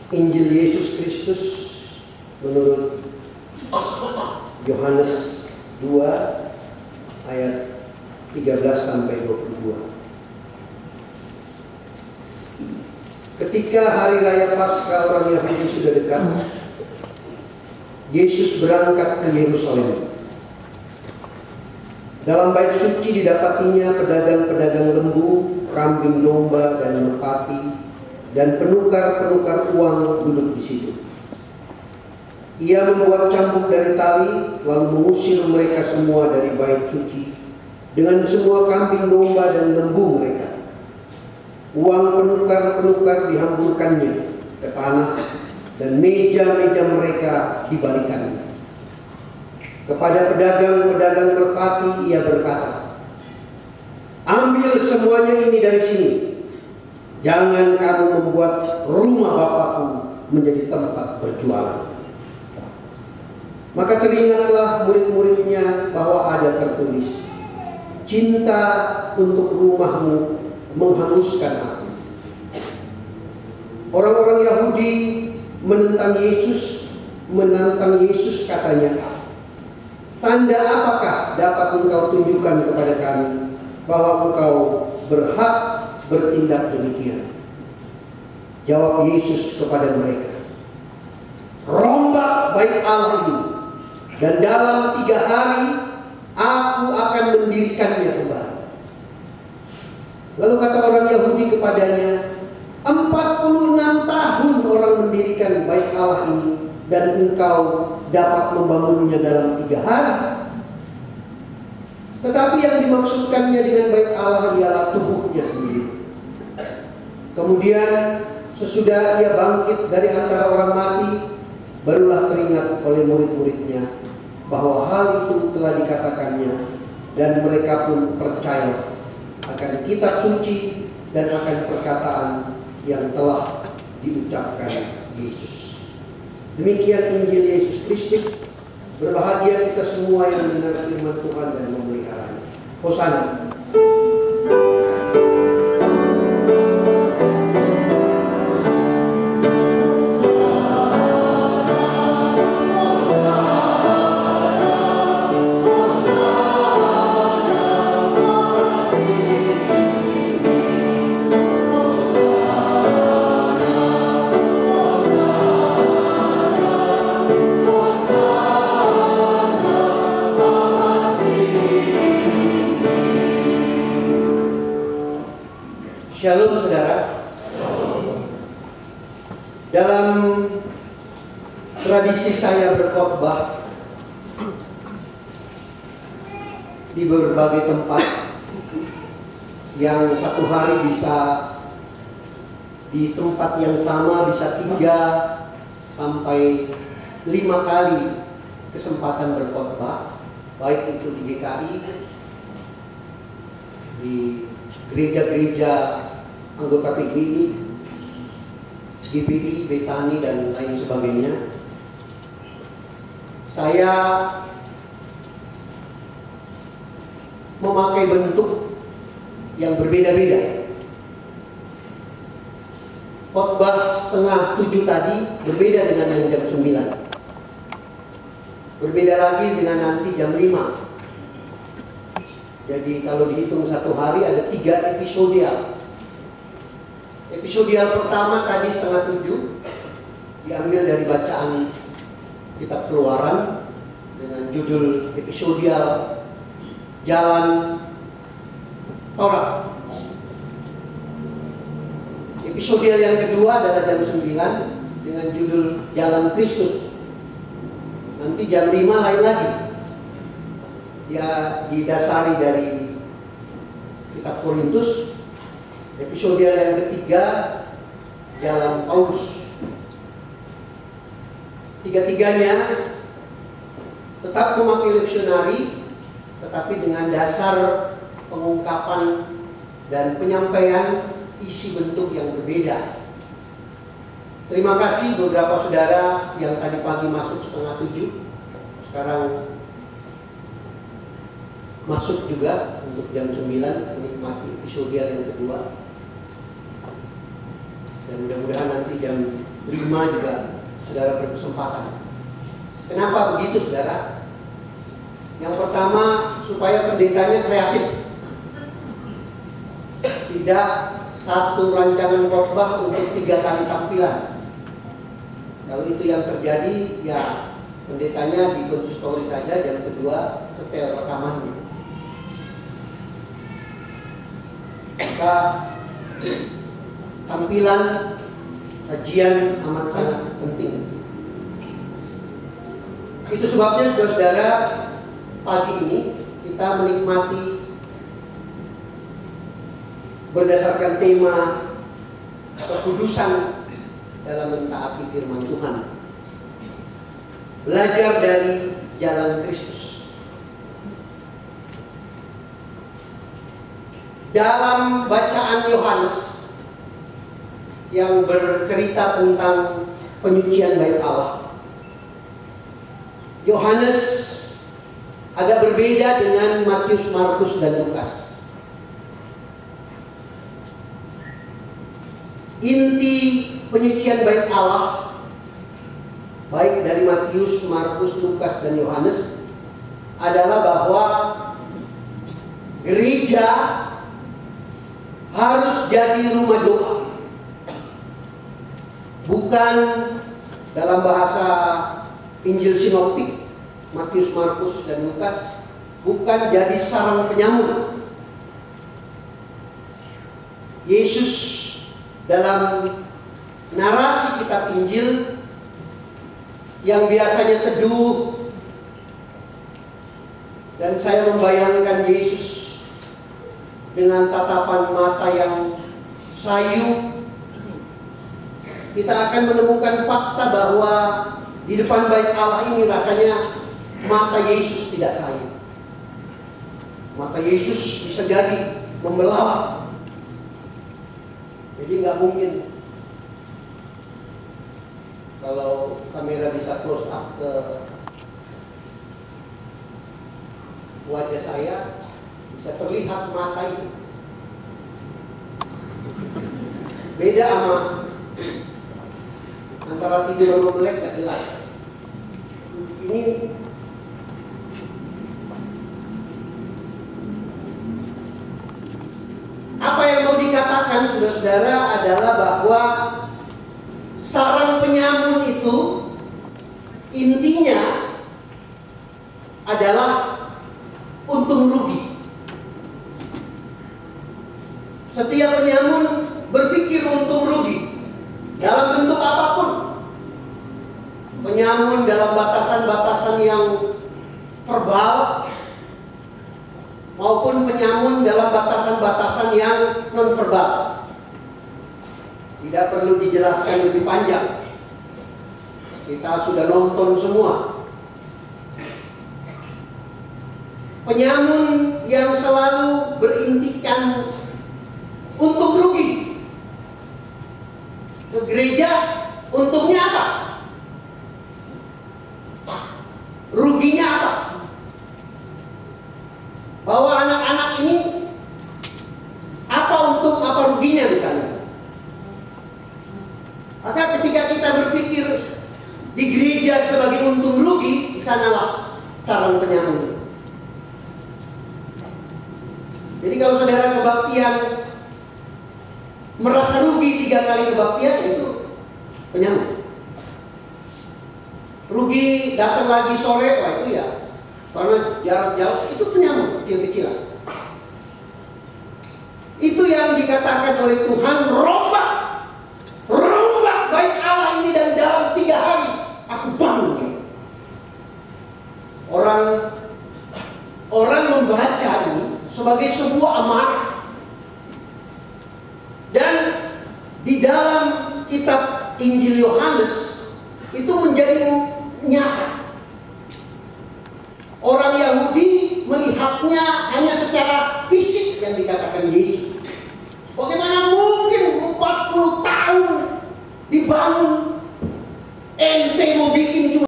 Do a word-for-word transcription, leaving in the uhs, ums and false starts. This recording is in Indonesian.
Injil Yesus Kristus menurut Yohanes dua ayat tiga belas sampai dua puluh dua. Ketika hari raya Paskah orang Yahudi sudah dekat, Yesus berangkat ke Yerusalem. Dalam bait suci didapatinya pedagang-pedagang lembu, kambing domba, dan merpati, dan penukar-penukar uang duduk di situ. Ia membuat cambuk dari tali, lalu mengusir mereka semua dari bait suci dengan semua kambing domba dan lembu mereka. Uang penukar-penukar dihamburkannya ke tanah, dan meja-meja mereka dibalikannya. Kepada pedagang-pedagang merpati ia berkata, "Ambil semuanya ini dari sini. Jangan kamu membuat rumah Bapakku menjadi tempat berjualan." Maka teringatlah murid-muridnya bahwa ada tertulis, "Cinta untuk rumahmu menghanguskan aku." Orang-orang Yahudi menentang Yesus, menantang Yesus katanya, "Tanda apakah dapat engkau tunjukkan kepada kami bahwa engkau berhak bertindak demikian?" Jawab Yesus kepada mereka, "Rombak bait Allah ini, dan dalam tiga hari aku akan mendirikannya kembali." Lalu kata orang Yahudi kepadanya, empat puluh enam tahun orang mendirikan bait Allah ini, dan engkau dapat membangunnya dalam tiga hari. Tetapi yang dimaksudkannya dengan bait Allah ialah tubuhnya sendiri. Kemudian sesudah ia bangkit dari antara orang mati, barulah teringat oleh murid-muridnya bahwa hal itu telah dikatakannya, dan mereka pun percaya akan kitab suci dan akan perkataan yang telah diucapkan Yesus. Demikian Injil Yesus Kristus. Berbahagia kita semua yang mendengar firman Tuhan dan memeliharanya. Hosana. Shalom saudara. Dalam tradisi saya berkhotbah di berbagai tempat, yang satu hari bisa di tempat yang sama bisa tiga sampai lima kali kesempatan berkhotbah, baik itu di G K I, di gereja-gereja anggota P G I, G B I, Betani, dan lain sebagainya. Saya memakai bentuk yang berbeda-beda. Khotbah setengah tujuh tadi berbeda dengan yang jam sembilan. Berbeda lagi dengan nanti jam lima. Jadi kalau dihitung satu hari ada tiga episodial. Episodial pertama tadi setengah tujuh diambil dari bacaan kitab Keluaran dengan judul episodial Jalan Taurat. Episodial yang kedua adalah jam sembilan dengan judul Jalan Kristus. Nanti jam lima lain lagi. Ya, didasari dari kitab Korintus. Episodial yang ketiga Jalan Paulus. Tiga-tiganya tetap memakai leksionari, tetapi dengan dasar pengungkapan dan penyampaian isi bentuk yang berbeda. Terima kasih beberapa saudara yang tadi pagi masuk setengah tujuh, sekarang masuk juga untuk jam sembilan menikmati episodial yang kedua. Dan mudah-mudahan nanti jam lima juga saudara berkesempatan. Kenapa begitu saudara? Yang pertama, supaya pendetanya kreatif. Tidak satu rancangan khotbah untuk tiga kali tampilan. Kalau itu yang terjadi, ya pendetanya di konsistori saja, yang kedua setel rekamannya. Maka tampilan sajian amat sangat penting. Itu sebabnya saudara-saudara, pagi ini kita menikmati berdasarkan tema kekudusan dalam mentaati firman Tuhan. Belajar dari jalan Kristus. Dalam bacaan Yohanes yang bercerita tentang penyucian bait Allah, Yohanes agak berbeda dengan Matius, Markus, dan Lukas. Inti penyucian bait Allah, baik dari Matius, Markus, Lukas, dan Yohanes, adalah bahwa gereja harus jadi rumah doa. Bukan dalam bahasa Injil sinoptik Matius, Markus, dan Lukas, bukan jadi sarang penyamun. Yesus dalam narasi kitab Injil yang biasanya teduh, dan saya membayangkan Yesus dengan tatapan mata yang sayu, kita akan menemukan fakta bahwa di depan bait Allah ini rasanya mata Yesus tidak sayu. Mata Yesus bisa jadi membelalak. Jadi nggak mungkin kalau kamera bisa close up ke wajah saya, bisa terlihat mata ini. Beda sama antara tidur sama melek, gak jelas. Ini apa yang mau dikatakan saudara-saudara adalah bahwa sarang penyamun itu intinya adalah untung rugi. Setiap penyamun berpikir untung rugi dalam bentuk apapun. Penyamun dalam batasan-batasan yang verbal maupun penyamun dalam batasan-batasan yang non-verbal. Tidak perlu dijelaskan lebih panjang. Kita sudah nonton semua. Penyamun yang selalu berintikan untung rugi. Ke gereja untungnya apa? Ruginya apa? Bahwa anak-anak ini apa untung, apa ruginya misalnya. Maka ketika kita berpikir di gereja sebagai untung rugi, di sanalah sarang penyamun. Jadi kalau saudara kebaktian merasa rugi tiga kali kebaktian, itu penyamun. Rugi datang lagi sore, wah itu ya karena jarak jauh, itu penyamun kecil-kecilan. Itu yang dikatakan oleh Tuhan, rombak, rombak bait Allah ini, dan dalam tiga hari aku bangun. Orang orang membaca ini sebagai sebuah amarah. Dan di dalam kitab Injil Yohanes itu menjadi nyata. Orang Yahudi melihatnya hanya secara fisik yang dikatakan Yesus. Bagaimana mungkin empat puluh tahun dibangun